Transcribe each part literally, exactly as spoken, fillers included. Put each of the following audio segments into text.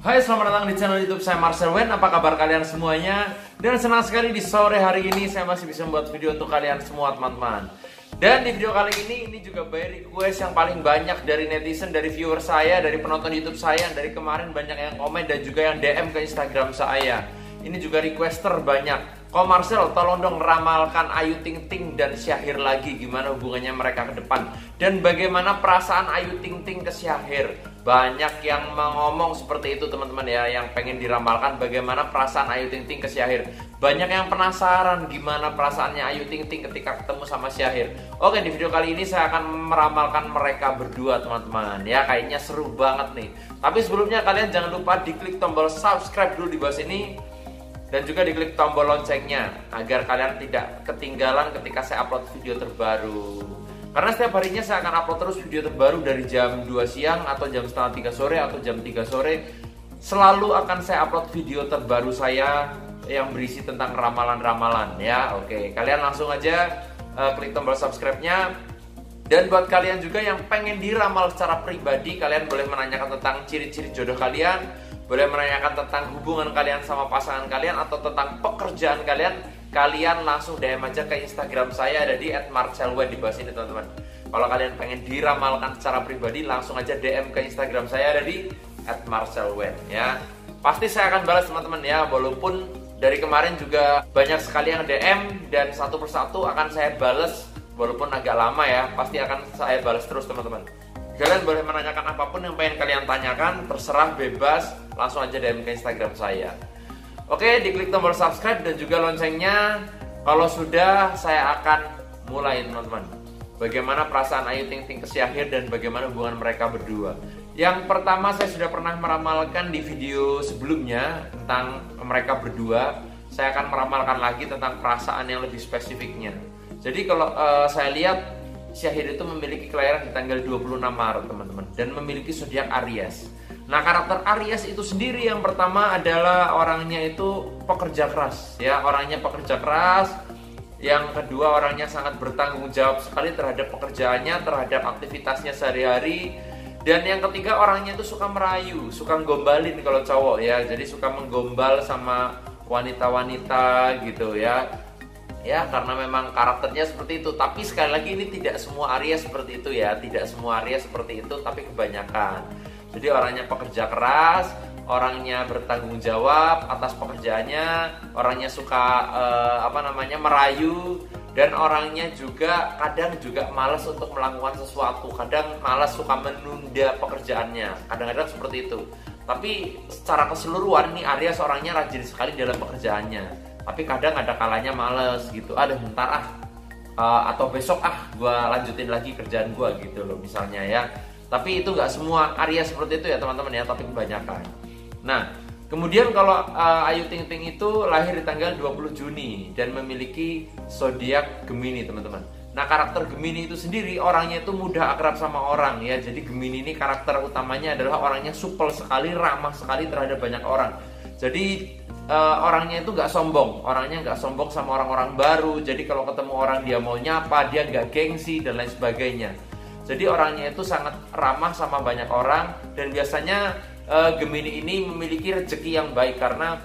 Hai, selamat datang di channel YouTube saya Marcel Wen. Apa kabar kalian semuanya? Dan senang sekali di sore hari ini saya masih bisa membuat video untuk kalian semua teman-teman. Dan di video kali ini, ini juga by request yang paling banyak dari netizen, dari viewer saya, dari penonton YouTube saya. Dari kemarin banyak yang komen dan juga yang D M ke Instagram saya. Ini juga request terbanyak. Ko Marcel, tolong dong ramalkan Ayu Ting Ting dan Syahir lagi. Gimana hubungannya mereka ke depan? Dan bagaimana perasaan Ayu Ting Ting ke Syahir? Banyak yang ngomong seperti itu teman-teman ya, yang pengen diramalkan bagaimana perasaan Ayu Ting Ting ke Syahir. Banyak yang penasaran gimana perasaannya Ayu Ting Ting ketika ketemu sama Syahir. Oke, di video kali ini saya akan meramalkan mereka berdua teman-teman. Ya, kayaknya seru banget nih. Tapi sebelumnya kalian jangan lupa diklik tombol subscribe dulu di bawah sini. Dan juga diklik tombol loncengnya agar kalian tidak ketinggalan ketika saya upload video terbaru. Karena setiap harinya saya akan upload terus video terbaru dari jam dua siang atau jam setengah tiga sore atau jam tiga sore. Selalu akan saya upload video terbaru saya yang berisi tentang ramalan-ramalan ya. Oke, kalian langsung aja uh, klik tombol subscribe-nya. Dan buat kalian juga yang pengen diramal secara pribadi, kalian boleh menanyakan tentang ciri-ciri jodoh kalian, boleh menanyakan tentang hubungan kalian sama pasangan kalian, atau tentang pekerjaan kalian. Kalian langsung D M aja ke Instagram saya, ada di et marcelwen di bawah sini teman-teman. Kalau kalian pengen diramalkan secara pribadi, langsung aja D M ke Instagram saya, ada di et marcelwen ya. Pasti saya akan balas teman-teman ya, walaupun dari kemarin juga banyak sekali yang D M dan satu persatu akan saya balas. Walaupun agak lama ya, pasti akan saya balas terus teman-teman. Kalian boleh menanyakan apapun yang pengen kalian tanyakan, terserah, bebas, langsung aja D M ke Instagram saya. Oke, diklik tombol subscribe dan juga loncengnya. Kalau sudah, saya akan mulai teman-teman. Bagaimana perasaan Ayu Ting Ting ke Syahir dan bagaimana hubungan mereka berdua. Yang pertama, saya sudah pernah meramalkan di video sebelumnya tentang mereka berdua. Saya akan meramalkan lagi tentang perasaan yang lebih spesifiknya. Jadi kalau uh, saya lihat Syahir itu memiliki kelahiran di tanggal dua puluh enam Maret teman-teman, dan memiliki zodiak Aries. Nah, karakter Aries itu sendiri yang pertama adalah orangnya itu pekerja keras ya, orangnya pekerja keras. Yang kedua, orangnya sangat bertanggung jawab sekali terhadap pekerjaannya, terhadap aktivitasnya sehari-hari. Dan yang ketiga, orangnya itu suka merayu, suka gombalin kalau cowok ya. Jadi suka menggombal sama wanita-wanita gitu ya. Ya, karena memang karakternya seperti itu. Tapi sekali lagi ini tidak semua Aries seperti itu ya. Tidak semua Aries seperti itu, tapi kebanyakan. Jadi orangnya pekerja keras, orangnya bertanggung jawab atas pekerjaannya, orangnya suka eh, apa namanya merayu, dan orangnya juga kadang juga malas untuk melakukan sesuatu. Kadang malas, suka menunda pekerjaannya. Kadang-kadang seperti itu. Tapi secara keseluruhan ini Aries orangnya rajin sekali dalam pekerjaannya. Tapi kadang ada kalanya males gitu, ada bentar ah uh, atau besok ah gue lanjutin lagi kerjaan gue gitu loh misalnya ya. Tapi itu nggak semua Aries seperti itu ya teman-teman ya, tapi kebanyakan. Nah, kemudian kalau uh, Ayu Ting Ting itu lahir di tanggal dua puluh Juni dan memiliki zodiak Gemini teman-teman. Nah, karakter Gemini itu sendiri orangnya itu mudah akrab sama orang ya. Jadi Gemini ini karakter utamanya adalah orangnya supel sekali, ramah sekali terhadap banyak orang. Jadi Uh, orangnya itu nggak sombong, orangnya nggak sombong sama orang-orang baru. Jadi kalau ketemu orang dia mau nyapa, dia nggak gengsi dan lain sebagainya. Jadi orangnya itu sangat ramah sama banyak orang. Dan biasanya uh, Gemini ini memiliki rezeki yang baik, karena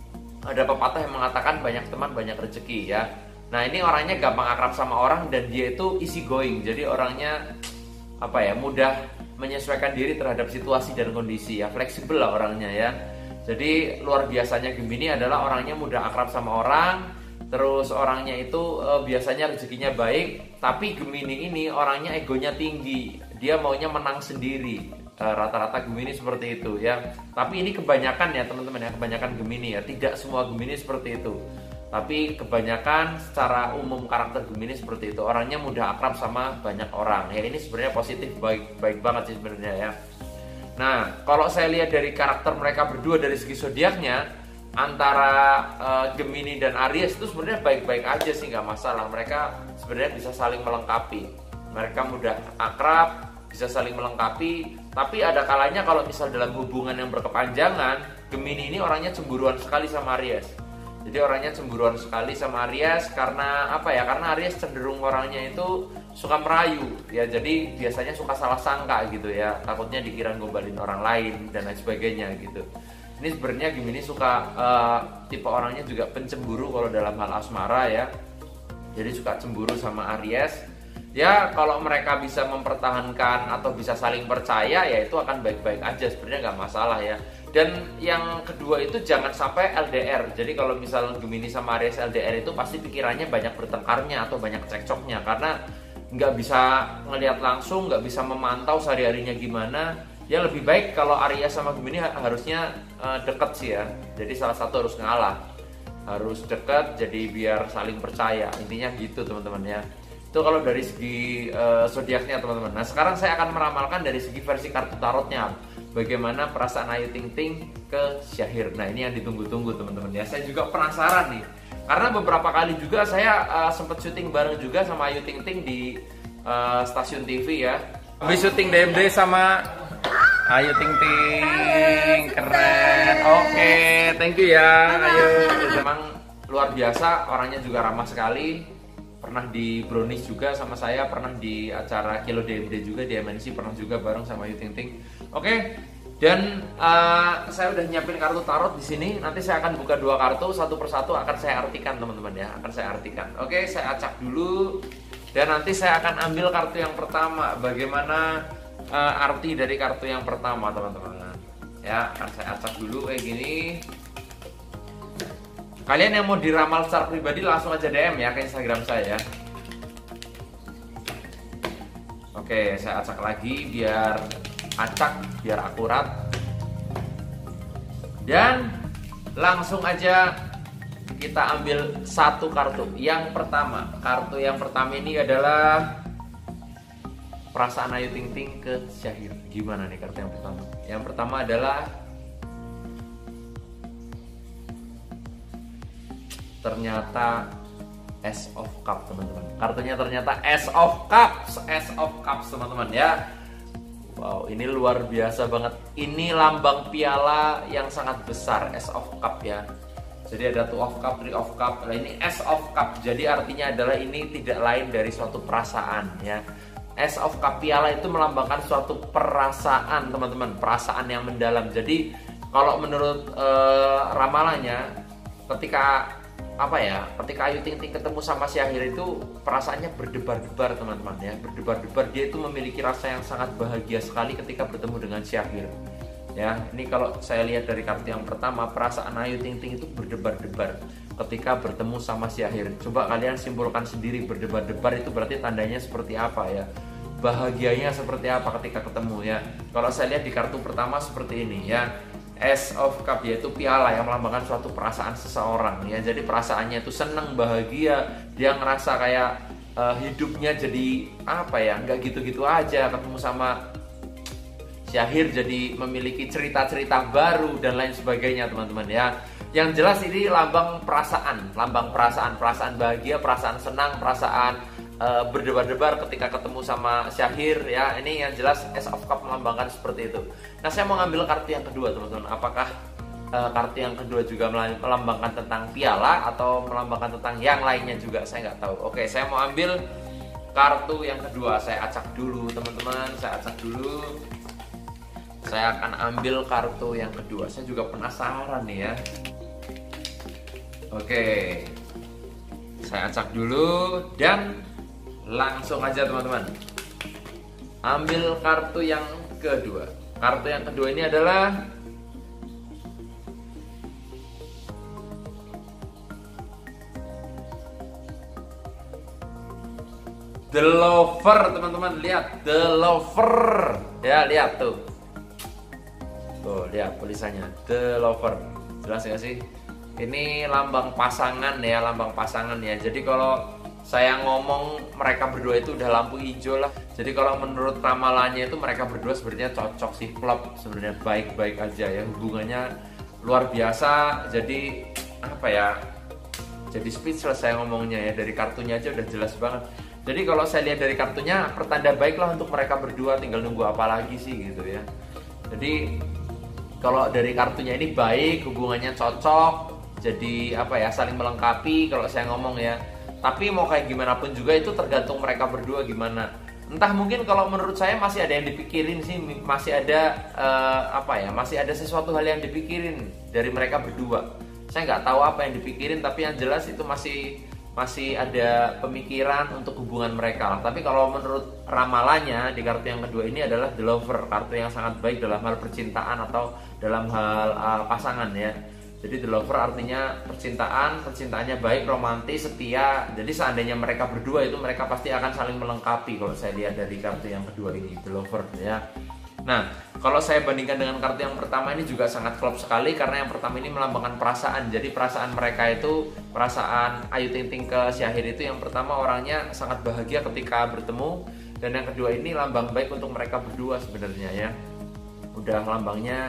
ada pepatah yang mengatakan banyak teman banyak rezeki ya. Nah, ini orangnya gampang akrab sama orang dan dia itu easy going. Jadi orangnya apa ya, mudah menyesuaikan diri terhadap situasi dan kondisi ya, fleksibel lah orangnya ya. Jadi luar biasanya Gemini adalah orangnya mudah akrab sama orang. Terus orangnya itu e, biasanya rezekinya baik. Tapi Gemini ini orangnya egonya tinggi, dia maunya menang sendiri. e, Rata-rata Gemini seperti itu ya. Tapi ini kebanyakan ya teman-teman ya, kebanyakan Gemini ya. Tidak semua Gemini seperti itu, tapi kebanyakan secara umum karakter Gemini seperti itu. Orangnya mudah akrab sama banyak orang ya. Ini sebenarnya positif, baik baik banget sih sebenarnya ya. Nah, kalau saya lihat dari karakter mereka berdua dari segi zodiaknya, antara uh, Gemini dan Aries itu sebenarnya baik-baik aja sih, nggak masalah. Mereka sebenarnya bisa saling melengkapi. Mereka mudah akrab, bisa saling melengkapi. Tapi ada kalanya kalau misal dalam hubungan yang berkepanjangan, Gemini ini orangnya cemburuan sekali sama Aries. Jadi orangnya cemburuan sekali sama Aries. Karena apa ya? Karena Aries cenderung orangnya itu suka merayu ya, jadi biasanya suka salah sangka gitu ya, takutnya dikira ngombalin orang lain dan lain sebagainya gitu. Ini sebenarnya Gemini suka uh, tipe orangnya juga pencemburu kalau dalam hal asmara ya, jadi suka cemburu sama Aries ya. Kalau mereka bisa mempertahankan atau bisa saling percaya ya itu akan baik-baik aja, sebenarnya nggak masalah ya. Dan yang kedua itu jangan sampai L D R. Jadi kalau misal Gemini sama Aries L D R itu pasti pikirannya banyak bertengkarnya atau banyak cekcoknya, karena nggak bisa ngelihat langsung, nggak bisa memantau sehari-harinya gimana. Ya lebih baik kalau Aries sama Gemini harusnya uh, deket sih ya. Jadi salah satu harus ngalah, harus deket, jadi biar saling percaya. Intinya gitu teman-teman ya. Itu kalau dari segi uh, zodiaknya teman-teman. Nah sekarang saya akan meramalkan dari segi versi kartu tarotnya, bagaimana perasaan Ayu Ting Ting ke Syahir. Nah ini yang ditunggu-tunggu teman-teman ya. Saya juga penasaran nih, karena beberapa kali juga saya uh, sempat syuting bareng juga sama Ayu Ting Ting di uh, stasiun T V ya. Habis syuting D M D sama Ayu Ting Ting, keren. Oke, okay, thank you ya Ayu. Memang luar biasa, orangnya juga ramah sekali. Pernah di Brownies juga sama saya, pernah di acara Kilo D M D juga, di M N C pernah juga bareng sama Ayu Ting Ting. Oke, okay. Dan uh, saya udah nyiapin kartu tarot di sini. Nanti saya akan buka dua kartu, satu persatu akan saya artikan teman-teman ya, akan saya artikan. Oke, okay, saya acak dulu. Dan nanti saya akan ambil kartu yang pertama. Bagaimana uh, arti dari kartu yang pertama teman-teman? Ya, akan saya acak dulu kayak gini. Kalian yang mau diramal secara pribadi langsung aja D M ya ke Instagram saya. Oke, saya acak lagi biar acak, biar akurat. Dan langsung aja kita ambil satu kartu. Yang pertama, kartu yang pertama ini adalah perasaan Ayu Ting Ting ke Syahir. Gimana nih kartu yang pertama? Yang pertama adalah ternyata Ace of Cups teman-teman. Kartunya ternyata Ace of Cups, Ace of Cups teman-teman ya. Wow, ini luar biasa banget. Ini lambang piala yang sangat besar, Ace of Cups ya. Jadi ada Two of Cups, Three of Cups. Nah, ini Ace of Cups. Jadi artinya adalah ini tidak lain dari suatu perasaan ya. Ace of Cups piala itu melambangkan suatu perasaan teman-teman, perasaan yang mendalam. Jadi kalau menurut uh, ramalannya, ketika apa ya, ketika Ayu Ting Ting ketemu sama Syahir itu perasaannya berdebar-debar teman-teman ya, berdebar-debar. Dia itu memiliki rasa yang sangat bahagia sekali ketika bertemu dengan Syahir ya. Ini kalau saya lihat dari kartu yang pertama, perasaan Ayu Ting Ting itu berdebar-debar ketika bertemu sama Syahir. Coba kalian simpulkan sendiri, berdebar-debar itu berarti tandanya seperti apa ya, bahagianya seperti apa ketika ketemu ya. Kalau saya lihat di kartu pertama seperti ini ya, Ace of Cups yaitu piala yang melambangkan suatu perasaan seseorang ya. Jadi perasaannya itu seneng, bahagia, dia ngerasa kayak uh, hidupnya jadi apa ya, nggak gitu-gitu aja. Ketemu sama Syahir jadi memiliki cerita-cerita baru dan lain sebagainya teman-teman ya. Yang jelas ini lambang perasaan, lambang perasaan, perasaan bahagia, perasaan senang, perasaan uh, berdebar-debar ketika ketemu sama Syahir ya. Ini yang jelas Ace of Cups melambangkan seperti itu. Nah saya mau ngambil kartu yang kedua teman-teman. Apakah uh, kartu yang kedua juga melambangkan tentang piala atau melambangkan tentang yang lainnya juga, saya nggak tahu. Oke, saya mau ambil kartu yang kedua. Saya acak dulu teman-teman, saya acak dulu. Saya akan ambil kartu yang kedua. Saya juga penasaran nih ya. Oke, saya acak dulu dan langsung aja teman-teman ambil kartu yang kedua. Kartu yang kedua ini adalah The Lover teman-teman. Lihat, The Lover ya, lihat tuh. Tuh, lihat tulisannya The Lover. Jelas nggak sih? Ini lambang pasangan ya, lambang pasangan ya. Jadi kalau saya ngomong mereka berdua itu udah lampu hijau lah. Jadi kalau menurut ramalannya itu mereka berdua sebenarnya cocok sih, klop sebenarnya, baik-baik aja ya, hubungannya luar biasa. Jadi apa ya, jadi speechless saya ngomongnya ya, dari kartunya aja udah jelas banget. Jadi kalau saya lihat dari kartunya, pertanda baik lah untuk mereka berdua, tinggal nunggu apa lagi sih gitu ya. Jadi kalau dari kartunya ini baik, hubungannya cocok, jadi apa ya, saling melengkapi kalau saya ngomong ya. Tapi mau kayak gimana pun juga itu tergantung mereka berdua gimana. Entah mungkin kalau menurut saya masih ada yang dipikirin sih, masih ada uh, apa ya, masih ada sesuatu hal yang dipikirin dari mereka berdua. Saya nggak tahu apa yang dipikirin, tapi yang jelas itu masih masih ada pemikiran untuk hubungan mereka. Tapi kalau menurut ramalannya di kartu yang kedua ini adalah The Lover, kartu yang sangat baik dalam hal percintaan atau dalam hal uh, pasangan ya. Jadi The Lover artinya percintaan, percintaannya baik, romantis, setia. Jadi seandainya mereka berdua itu mereka pasti akan saling melengkapi kalau saya lihat dari kartu yang kedua ini, The Lover ya. Nah, kalau saya bandingkan dengan kartu yang pertama ini juga sangat klop sekali, karena yang pertama ini melambangkan perasaan. Jadi perasaan mereka itu, perasaan Ayu Ting Ting ke Syahir itu, yang pertama orangnya sangat bahagia ketika bertemu, dan yang kedua ini lambang baik untuk mereka berdua sebenarnya ya. Udah lambangnya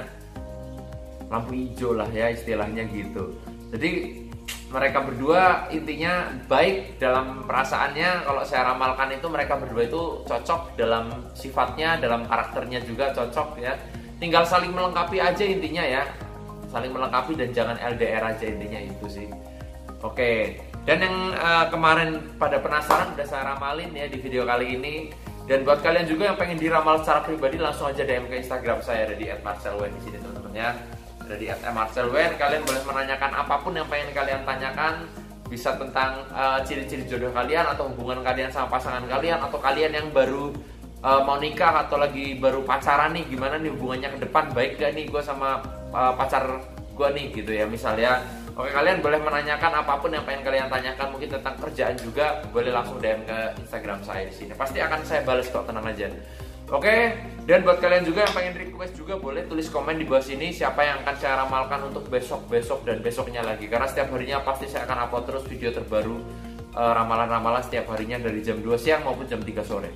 lampu hijau lah ya istilahnya gitu. Jadi mereka berdua intinya baik dalam perasaannya. Kalau saya ramalkan itu mereka berdua itu cocok dalam sifatnya, dalam karakternya juga cocok ya. Tinggal saling melengkapi aja intinya ya. Saling melengkapi dan jangan L D R aja, intinya itu sih. Oke. Dan yang uh, kemarin pada penasaran udah saya ramalin ya di video kali ini. Dan buat kalian juga yang pengen diramal secara pribadi, langsung aja D M ke Instagram saya, ada di et marcelwen di sini teman-teman ya. Ada di et marcelwen, kalian boleh menanyakan apapun yang pengen kalian tanyakan, bisa tentang uh, ciri-ciri jodoh kalian atau hubungan kalian sama pasangan kalian, atau kalian yang baru uh, mau nikah atau lagi baru pacaran nih, gimana nih hubungannya ke depan, baik gak nih gue sama uh, pacar gue nih gitu ya misalnya. Oke, kalian boleh menanyakan apapun yang pengen kalian tanyakan, mungkin tentang kerjaan juga boleh langsung D M ke Instagram saya di sini, pasti akan saya balas kok, tenang aja. Oke, dan buat kalian juga yang pengen request juga boleh tulis komen di bawah sini siapa yang akan saya ramalkan untuk besok, besok, dan besoknya lagi. Karena setiap harinya pasti saya akan upload terus video terbaru uh, ramalan-ramalan setiap harinya dari jam dua siang maupun jam tiga sore.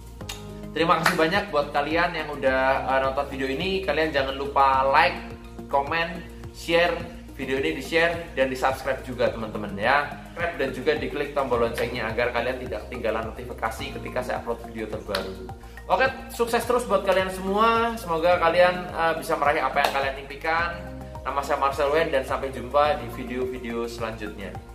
Terima kasih banyak buat kalian yang udah uh, nonton video ini. Kalian jangan lupa like, komen, share video ini, di-share dan di-subscribe juga teman-teman ya. Dan juga diklik tombol loncengnya agar kalian tidak ketinggalan notifikasi ketika saya upload video terbaru. Oke, sukses terus buat kalian semua. Semoga kalian uh, bisa meraih apa yang kalian impikan. Nama saya Marcelwen dan sampai jumpa di video-video selanjutnya.